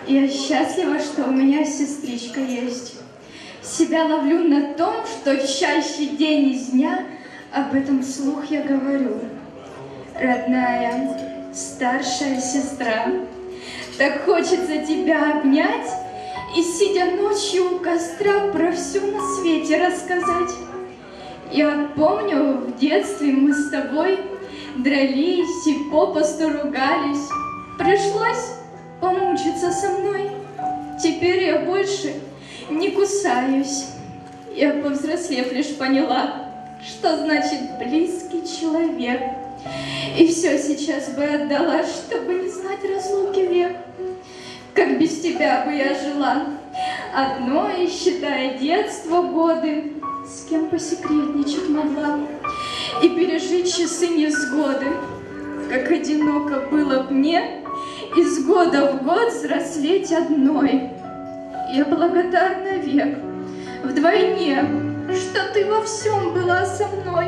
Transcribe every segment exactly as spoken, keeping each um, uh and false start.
Я счастлива, что у меня сестричка есть. Себя ловлю на том, что чаще день из дня об этом вслух я говорю. Родная, старшая сестра, так хочется тебя обнять и, сидя ночью у костра, про все на свете рассказать. Я помню, в детстве мы с тобой дрались и попусту ругались. Пришлось помучиться со мной. Теперь я больше не кусаюсь. Я, повзрослев, лишь поняла, что значит близкий человек. И все сейчас бы отдала, чтобы не знать разлуки век. Как без тебя бы я жила, одной, считая детство, годы, с кем посекретничать могла и пережить часы невзгоды. Как одиноко было б мне из года в год взрослеть одной. Я благодарна век вдвойне, что ты во всем была со мной.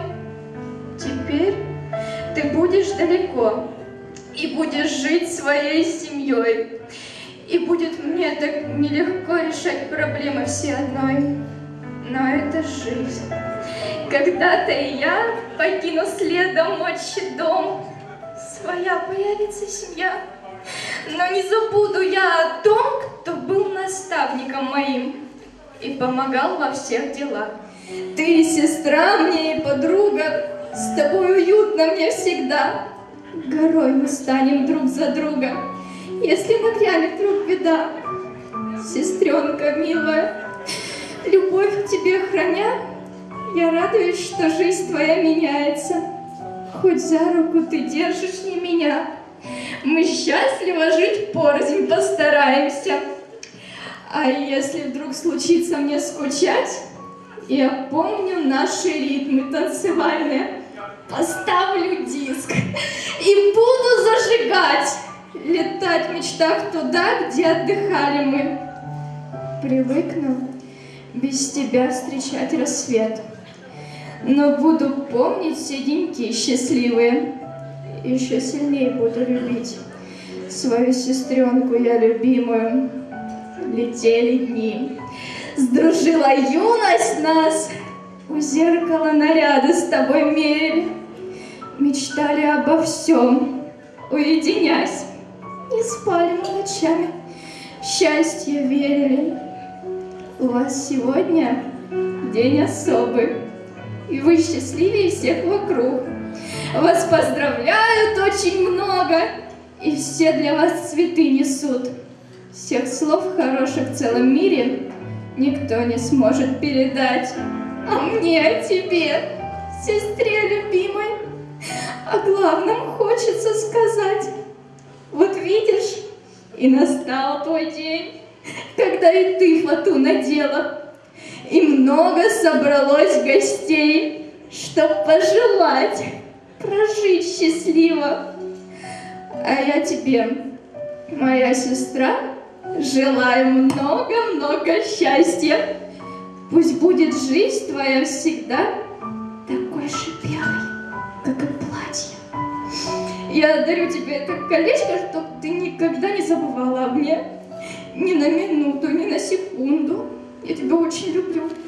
Теперь ты будешь далеко и будешь жить своей семьей. И будет мне так нелегко решать проблемы все одной. Но это жизнь. Когда-то и я покину следом отчий дом. Своя появится семья. Но не забуду я о том, кто был наставником моим и помогал во всех делах. Ты сестра мне и подруга, с тобой уютно мне всегда. Горой мы станем друг за друга, если нагрянет вдруг беда. Сестренка милая, любовь к тебе храня, я радуюсь, что жизнь твоя меняется. Хоть за руку ты держишь не меня, мы счастливо жить порознь постараемся. А если вдруг случится мне скучать, я помню наши ритмы танцевальные, поставлю диск и буду зажигать, летать в мечтах туда, где отдыхали мы. Привыкну без тебя встречать рассвет, но буду помнить все деньки счастливые. Еще сильнее буду любить свою сестренку я любимую. Летели дни, сдружила юность нас, у зеркала наряды с тобой мерили, мечтали обо всем, уединясь, не спали мы ночами, в счастье верили. У вас сегодня день особый, и вы счастливее всех вокруг. Вас поздравляют очень много, и все для вас цветы несут. Всех слов хороших в целом мире никто не сможет передать. А мне о тебе, сестре любимой, о главном хочется сказать. Вот видишь, и настал твой день, когда и ты фату надела, и много собралось гостей, чтоб пожелать прожить счастливо. А я тебе, моя сестра, желаю много-много счастья. Пусть будет жизнь твоя всегда такой же белой, как и платье. Я дарю тебе это колечко, чтобы ты никогда не забывала об мне. Ни на минуту, ни на секунду. Я тебя очень люблю.